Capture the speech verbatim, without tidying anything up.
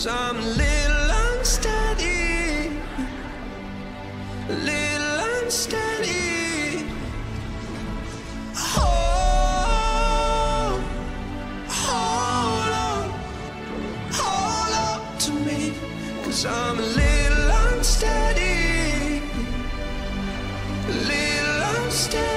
'cause I'm a little unsteady, a little unsteady. Hold, hold on, hold on to me, 'cause I'm a little unsteady, a little unsteady.